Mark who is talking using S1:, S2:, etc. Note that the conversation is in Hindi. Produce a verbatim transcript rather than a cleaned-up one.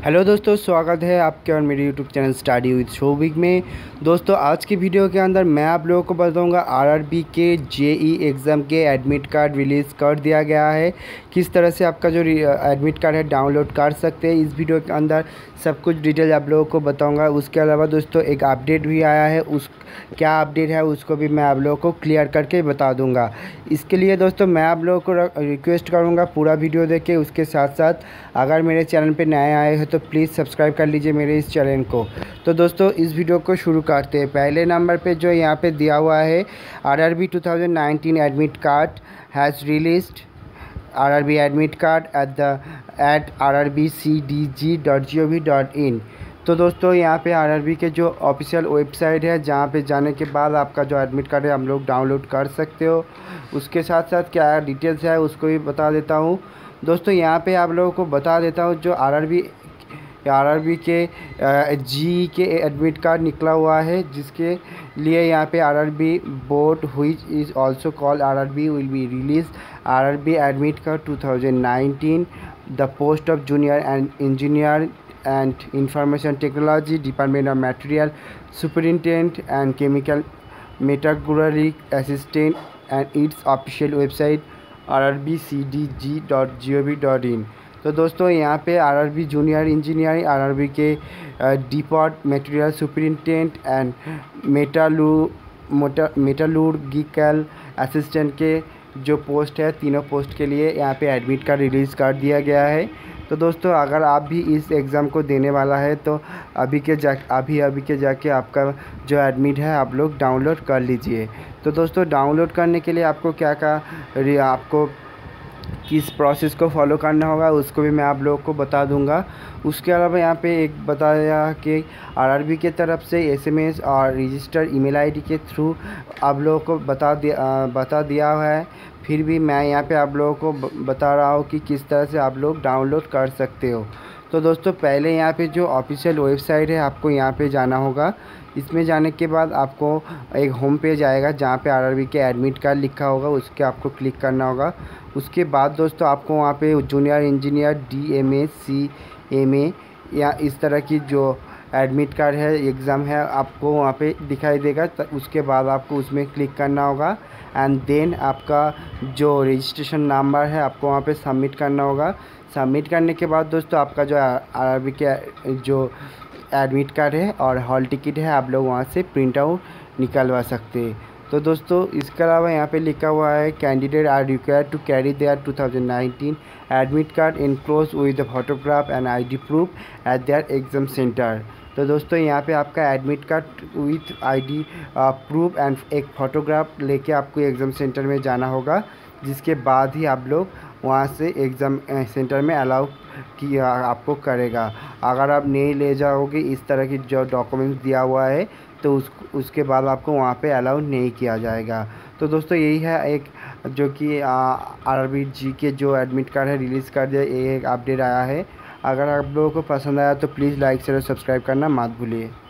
S1: हेलो दोस्तों, स्वागत है आपके और मेरे YouTube channel study with Shobhik में। दोस्तों आज की वीडियो के अंदर मैं आप लोगों को बताऊंगा आरआरबी के जेई एग्ज़ाम के एडमिट कार्ड रिलीज़ कर दिया गया है। किस तरह से आपका जो एडमिट कार्ड है डाउनलोड कर सकते हैं, इस वीडियो के अंदर सब कुछ डिटेल आप लोगों को बताऊंगा। उसके अलावा दोस्तों एक अपडेट भी आया है, उस क्या अपडेट है उसको भी मैं आप लोगों को क्लियर करके बता दूंगा। इसके लिए दोस्तों मैं आप लोगों को रिक्वेस्ट करूँगा पूरा वीडियो देखें। उसके साथ साथ अगर मेरे चैनल पर नए आए हैं तो प्लीज़ सब्सक्राइब कर लीजिए मेरे इस चैनल को। तो दोस्तों इस वीडियो को शुरू करते हैं। पहले नंबर पे जो यहाँ पे दिया हुआ है RRB two thousand nineteen admit card has released RRB admit card at the at R R B C D G dot G O V dot in. तो दोस्तों यहाँ पे आरआरबी के जो ऑफिशियल वेबसाइट है जहाँ पे जाने के बाद आपका जो एडमिट कार्ड है हम लोग डाउनलोड कर सकते हो। उसके साथ साथ क्या डिटेल्स है उसको भी बता देता हूँ। दोस्तों यहाँ पे आप लोगों को बता देता हूँ जो आरआरबी आरआरबी के जी के एडमिट कार्ड निकला हुआ है, जिसके लिए यहाँ पे RRB board which is also called RRB will be release RRB admit card two thousand nineteen the post of junior and engineer and information technology department of material superintendent and chemical metallurgy assistant and its official website R R B C D G dot G O V dot in. तो दोस्तों यहाँ पे आरआरबी जूनियर इंजीनियरिंग आरआरबी के depart material superintendent and metallu metallurgical assistant के जो पोस्ट है तीनों पोस्ट के लिए यहाँ पे एडमिट कार्ड रिलीज़ कर दिया गया है। तो दोस्तों अगर आप भी इस एग्ज़ाम को देने वाला है तो अभी के जा अभी अभी के जाके आपका जो एडमिट है आप लोग डाउनलोड कर लीजिए। तो दोस्तों डाउनलोड करने के लिए आपको क्या क्या आपको किस प्रोसेस को फॉलो करना होगा उसको भी मैं आप लोगों को बता दूंगा। उसके अलावा यहाँ पे एक बताया कि आरआरबी के तरफ से एसएमएस और रजिस्टर ईमेल आईडी के थ्रू आप लोगों को बता दिया बता दिया है। फिर भी मैं यहाँ पे आप लोगों को बता रहा हूँ कि किस तरह से आप लोग डाउनलोड कर सकते हो। तो दोस्तों पहले यहाँ पे जो ऑफिशियल वेबसाइट है आपको यहाँ पे जाना होगा। इसमें जाने के बाद आपको एक होम पेज आएगा जहाँ पे आरआरबी के एडमिट कार्ड लिखा होगा, उसके आपको क्लिक करना होगा। उसके बाद दोस्तों आपको वहाँ पे junior engineer D M A C M A या इस तरह की जो एडमिट कार्ड है एग्ज़ाम है आपको वहाँ पे दिखाई देगा। उसके बाद आपको उसमें क्लिक करना होगा एंड देन आपका जो रजिस्ट्रेशन नंबर है आपको वहाँ पे सबमिट करना होगा। सबमिट करने के बाद दोस्तों आपका जो आरआरबी के जो एडमिट कार्ड है और हॉल टिकट है आप लोग वहाँ से प्रिंट आउट निकलवा सकते हैं। तो दोस्तों इसके अलावा यहाँ पे लिखा हुआ है candidate are required to carry their two thousand nineteen admit card enclose with the photograph and ID proof at their exam centre. तो दोस्तों यहाँ पे आपका admit card with ID proof and एक फ़ोटोग्राफ लेके आपको एग्ज़ाम सेंटर में जाना होगा, जिसके बाद ही आप लोग वहाँ से एग्ज़ाम सेंटर में अलाउ कि आपको करेगा। अगर आप नहीं ले जाओगे इस तरह की जो डॉक्यूमेंट्स दिया हुआ है तो उस उसके बाद आपको वहाँ पे अलाउ नहीं किया जाएगा। तो दोस्तों यही है एक जो कि आरआरबी जी के जो एडमिट कार्ड है रिलीज़ कर दिया, ये एक अपडेट आया है। अगर आप लोगों को पसंद आया तो प्लीज़ लाइक शेयर और सब्सक्राइब करना मत भूलिए।